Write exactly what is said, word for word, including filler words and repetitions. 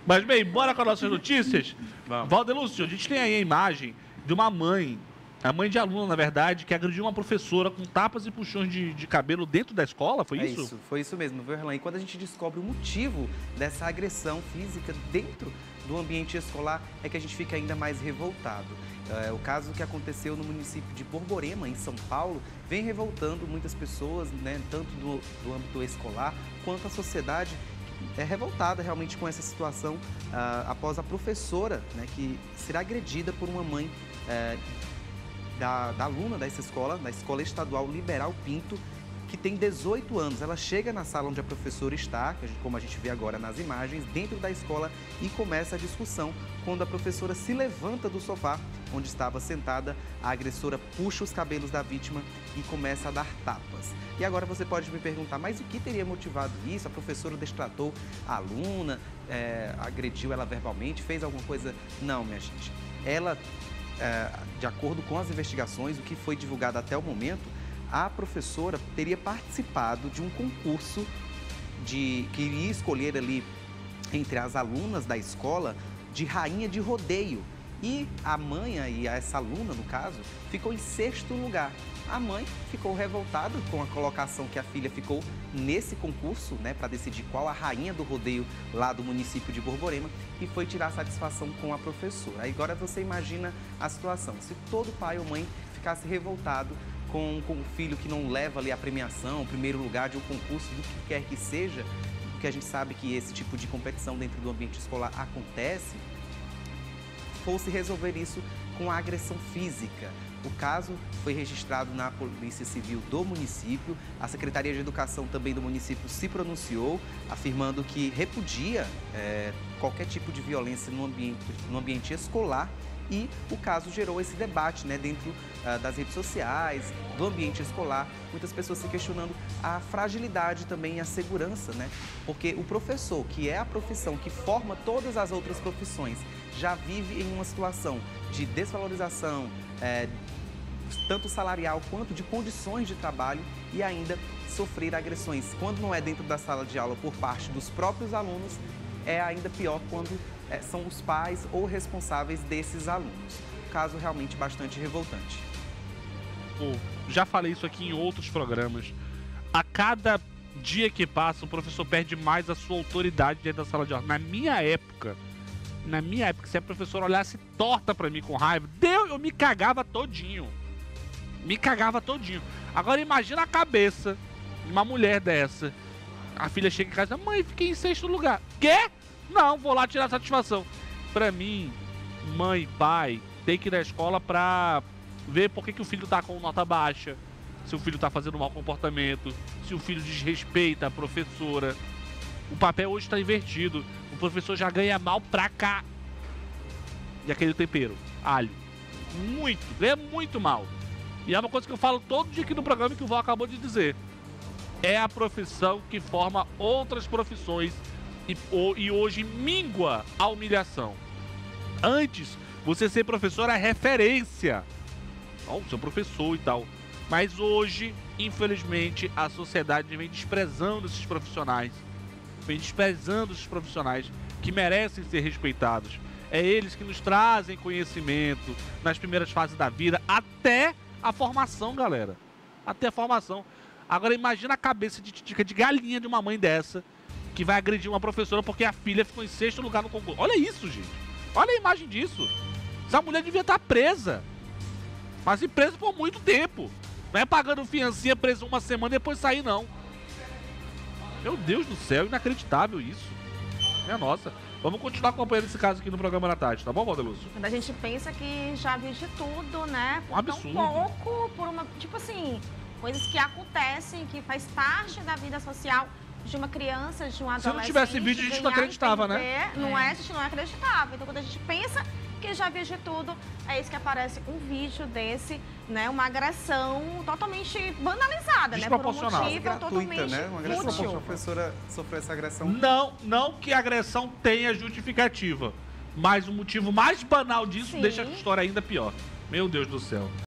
Mas bem, bora com as nossas notícias? Valdelúcio, a gente tem aí a imagem de uma mãe, a mãe de aluno, na verdade, que agrediu uma professora com tapas e puxões de, de cabelo dentro da escola, foi é isso? isso? Foi isso mesmo, viu, Erlan? E quando a gente descobre o motivo dessa agressão física dentro do ambiente escolar, é que a gente fica ainda mais revoltado. É, o caso que aconteceu no município de Borborema, em São Paulo, vem revoltando muitas pessoas, né, tanto do, do âmbito escolar, quanto a sociedade é revoltada realmente com essa situação ah, após a professora, né, que será agredida por uma mãe eh, da, da aluna dessa escola, da Escola Estadual Liberal Pinto, que tem dezoito anos. Ela chega na sala onde a professora está, como a gente vê agora nas imagens, dentro da escola, e começa a discussão. Quando a professora se levanta do sofá onde estava sentada, a agressora puxa os cabelos da vítima e começa a dar tapas. E agora você pode me perguntar, mas o que teria motivado isso? A professora destratou a aluna, é, agrediu ela verbalmente, fez alguma coisa? Não, minha gente. Ela, é, de acordo com as investigações, o que foi divulgado até o momento, a professora teria participado de um concurso de, que iria escolher ali entre as alunas da escola de rainha de rodeio. E a mãe, e essa aluna, no caso, ficou em sexto lugar. A mãe ficou revoltada com a colocação que a filha ficou nesse concurso, né, para decidir qual a rainha do rodeio lá do município de Borborema, e foi tirar satisfação com a professora. Aí agora você imagina a situação, se todo pai ou mãe ficasse revoltado com, com o filho que não leva ali a premiação, o primeiro lugar de um concurso, do que quer que seja, porque a gente sabe que esse tipo de competição dentro do ambiente escolar acontece, fosse resolver isso com a agressão física. O caso foi registrado na Polícia Civil do município. A Secretaria de Educação também do município se pronunciou, afirmando que repudia é, qualquer tipo de violência no ambiente, no ambiente escolar. E o caso gerou esse debate, né, dentro uh, das redes sociais, do ambiente escolar, muitas pessoas se questionando a fragilidade também e a segurança, né? Porque o professor, que é a profissão que forma todas as outras profissões, já vive em uma situação de desvalorização, é, tanto salarial quanto de condições de trabalho, e ainda sofrer agressões. Quando não é dentro da sala de aula por parte dos próprios alunos, é ainda pior quando é, são os pais ou responsáveis desses alunos. Caso realmente bastante revoltante. Pô, já falei isso aqui em outros programas. A cada dia que passa, o professor perde mais a sua autoridade dentro da sala de aula. Na minha época, na minha época, se a professora olhasse torta pra mim com raiva, Deus, eu me cagava todinho. Me cagava todinho. Agora imagina a cabeça de uma mulher dessa. A filha chega em casa, mãe, fiquei em sexto lugar. Quê? Não, vou lá tirar satisfação. Pra mim, mãe, pai, tem que ir na escola pra ver por que, que o filho tá com nota baixa, se o filho tá fazendo mau comportamento, se o filho desrespeita a professora. O papel hoje tá invertido. O professor já ganha mal pra cá. E aquele tempero, alho. Muito, ganha muito mal. E é uma coisa que eu falo todo dia aqui no programa, que o Val acabou de dizer. É a profissão que forma outras profissões e, e hoje mingua a humilhação. Antes, você ser professor é referência. Oh, seu professor e tal. Mas hoje, infelizmente, a sociedade vem desprezando esses profissionais. Vem desprezando esses profissionais que merecem ser respeitados. É eles que nos trazem conhecimento nas primeiras fases da vida, até a formação, galera. Até a formação. Agora imagina a cabeça de titica de galinha de uma mãe dessa, que vai agredir uma professora porque a filha ficou em sexto lugar no concurso. Olha isso, gente. Olha a imagem disso. Essa mulher devia estar presa. Mas presa por muito tempo. Não é pagando fiancinha, presa uma semana e depois sair, não. Meu Deus do céu, inacreditável isso. É nossa. Vamos continuar acompanhando esse caso aqui no programa da tarde, tá bom, Valdelúcio? Quando a gente pensa que já viu de tudo, né? Por um absurdo. Tão pouco, por uma... Tipo assim, coisas que acontecem, que faz parte da vida social de uma criança, de um adolescente. Se não tivesse vídeo, a gente não acreditava, né? Não é, a gente não acreditava. Então, quando a gente pensa que já viu de tudo, é isso que aparece um vídeo desse, né? Uma agressão totalmente banalizada, né? Por um motivo gratuita, totalmente né? Uma agressão que a professora sofreu essa agressão. Não, não que a agressão tenha justificativa, mas o motivo mais banal disso Sim. deixa a história ainda pior. Meu Deus do céu.